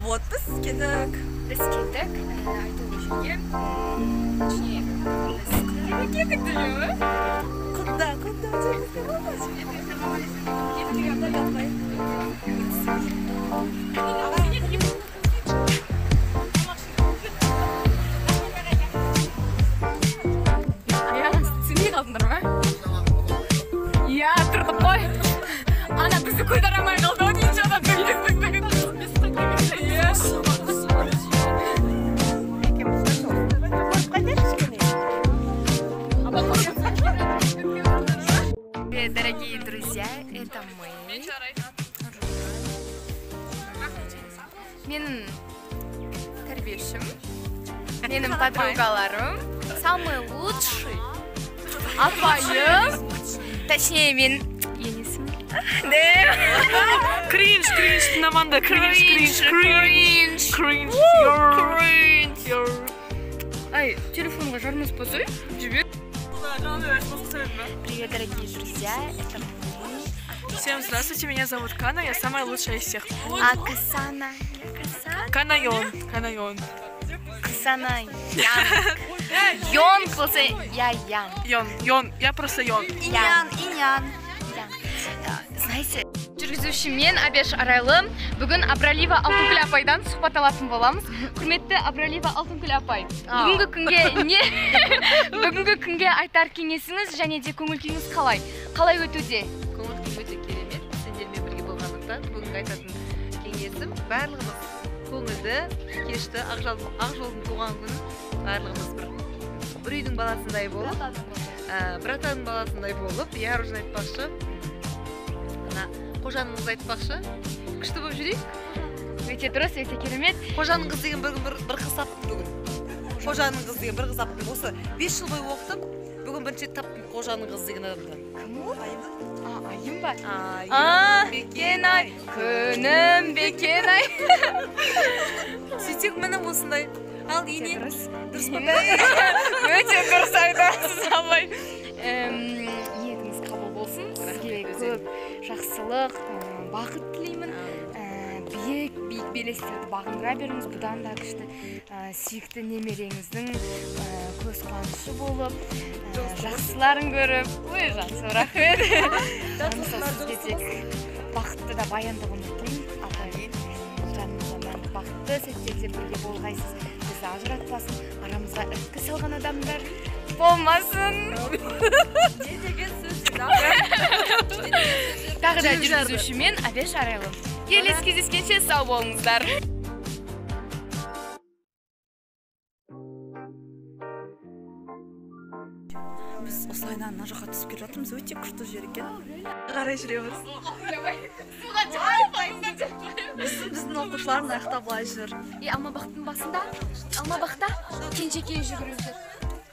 Вот, біз кеттік. Біз кеттік. Айтуға жүрген. Точнее, біз кеттік дегені. Куда? Түсінбей қалдыңдар ма? Иә, тұрдық қой. Ана бізді көйдарамай қалды, о дейінші Дорогие друзья, это мы. Менің тәрбиешім, менің подругаларым, самый лучший апайым, точнее мен енесім. Кринж, Наманда, кринж. Ай, телефонға жармас болсай, жібер. Привет, дорогие друзья, это мы. Всем здравствуйте, меня зовут Кана, я самая лучшая из всех. А Касана? Канайон. Касана Ян. Йон болса, я Ян. Йон, я просто Йон. Иньян. Знаете, жүргізуші мен Абеш Арайлы бүгін Абралиева Алтынкүл апайдан сұхбат алатын боламыз. Құрметті Абралиева Алтынкүл апай, бүгінгі күнге айтар кеңесіңіз және де көңіл күйіңіз қалай? Қалай өтуде? Көңіл күйім өте керемет. Сендермен бірге болғандықтан бүгінгі айтатын кеңесім барлығымыз көңілді кешті Ақжолдың туған күнін барлығымыз бір үйдің баласындай болып, братанның баласындай болып, я уже айтпақшы. Қожаныңыз айтпақшы, күшті болып жүрейік. Өте дұрыс, өте керемет. Қожаның қыз деген бір қыз таптым бүгін. Қожаның қыз деген бір қыз таптым. Осы 5 жыл бойы оқытып, бүгін бірінші таптым қожаның қыз деген адамды. Кім ол? Айым ба? Бекен-ай, күнім бекен-ай. Сөйтсек міне осындай. Ал ене. Дұрыс па? Өте дұрыс айтасыз, абай. Ниетіңіз қабыл болсын. Сізге көп жақсылық, бақыт тілеймін. Биік белестерді бағындыра беріңіз. Бұдан да күшті сүйікті немереңіздің көз қуанышы болып, жақсыларын көріп, ой, жақсы, рахмет. Сізге тек бақытты да баяндығын тілеймін. Апай, жанымыздан бақытты сәттерде бірге болғайсыз. Бізді ажыратпасын, арамызға іріткі салған адамдар болмасын. Не деген сөз? Тағы да жүргізушімен Абеш Арайлы. Келесі кездескенше сау болыңыздар. Біз осылайынан мына жаққа түсіп келе жатырмыз, өте күшті жер екен. Қарай жүреміз. Біздің оқушылар мына жақта былай жүр. Алмабақтың басында, Алмабақта кенжекей жүгіріп жүр.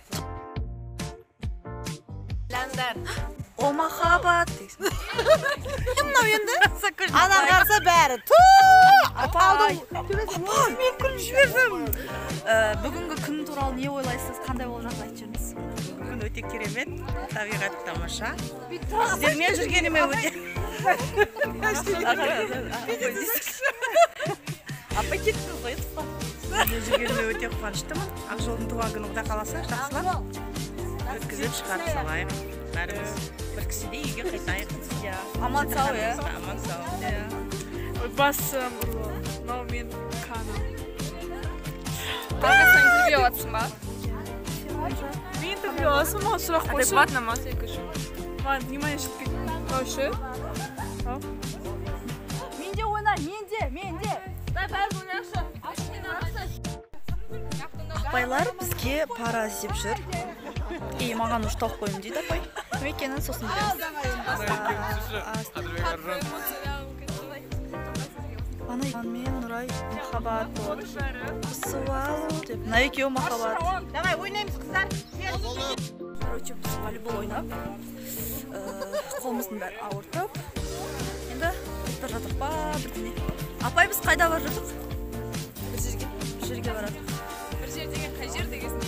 Ләндар. О махаббат дейсің. Мынау енді? Адам қарса бәрі. Апай, мен күліп жібердім. Бүгінгі күн туралы не ойлайсыз? Қандай болып жатыр айтып жүріңіз? Бүгін өте керемет, табиғат тамаша. Сіздермен жүргеніме өте. Апай кеттіңіз ғой, тұтқа. Сіздермен жүргеніме өте қуаныштымын. Ақжолдың туған күні құда қаласа, жақсылап өткізіп шығарып салайық. Бәріміз бір кісідей үйге қайтайық. Аман сау, е? Аман сау. Басым, но мен Кана. Қағасың интервью атсың ба? Мен интервью аласың ма? Сұрақ қойшы. Адекватно ма? Секуші. Ладно, внимание жеткен. Қойшы. Менде ойна, менде. Апайлар бізге пара іздеп жүр. Маған ұш тауып қойым дейді апай. Кім екенін сосын білеміз. Мен Нұрай махаббат болады. Суалу деп. Мына екеуі махаббат. Давай, ойнаймыз қыздар. Короче, біз волейбол ойнап, қолымыздың бәрі ауыртып. Енді бір жатық па, бірдеңе. Апай, біз қайда бар жатық? Бір жерге барадық. Бір жер деген қай жер дегесін?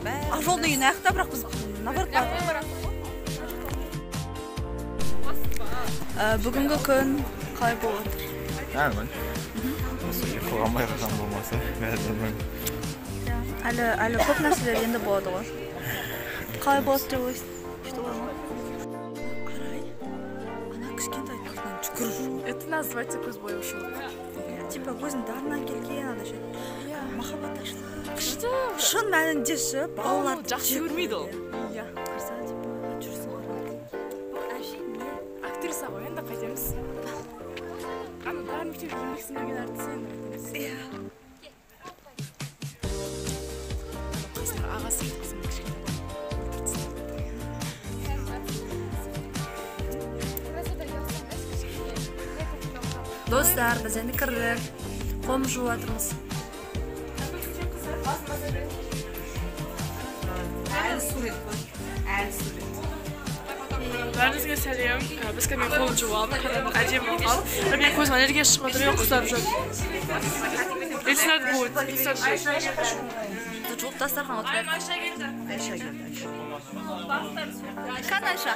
Ақжолдың үйін аяқта, бірақ біз наоборот барадық. Бүгінгі күн қалай болып отыр? Нормально. Осы қоғамға қашан болмаса, бәрі нормально. Әлі көп нәрселер енді болады ғой. Қалай болады деп ойлайсың? Қарай, ана кішкентай қыздың жүгіріп. Это называется көзбояушылық. Типа көздің дарынан келген ана ше. Махаббат ашты. Күшті. Шын мәнінде ше балалар Жақсы көрмейді ол. Иә. Қарса типа жүрсің қарай. Әже не? Актриса ғой, енді қайтеміз. Ана бәрі мектеп еңбек сіңірген әртіс енді қайтеміз. Иә. Қайсар ағасы қызым кішкене болды. Достар, біз енді кірдік. Қом жуып жатырмыз. Бәріңізге сәлем. Біз кәдімгі қолын жуамыз. Әдемі болған. Мен көзім аллергия шығып отыр, мен құсап жүр. Ельцинат будет. Жуып дастархан отырайық. Айша келді. Қан Айша?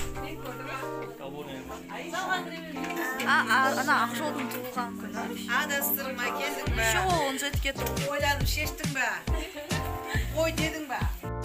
Ана Ақжолдың туылған күні. Адастырмай келдің бе? Шо, 17 кетті. Ойланып шештің бе? Ой дедің бе?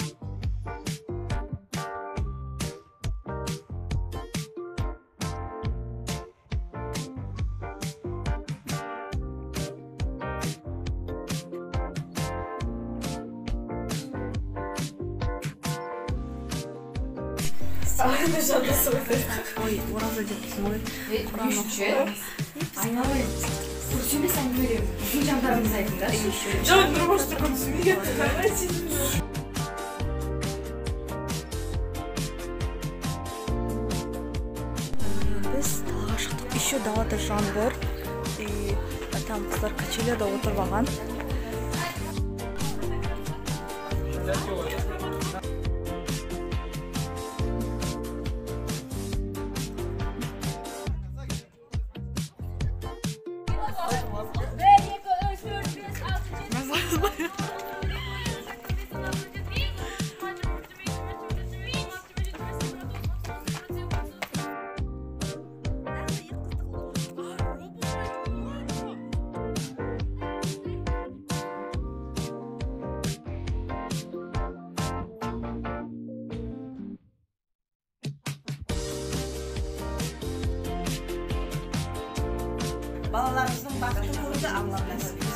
Ой, ораза депсің ғой. Құран оқып. Көрсемес әңгімелер біздің жандарымыз айтыңдаршы. Жоқ, тұрмыш тұрғын түсінген. Біз далаға шықтық. Еще далада жаңбыр. Там қыздар качелерде отырып алған. Балаларымыздың бақытын көруді Аллам нәсіп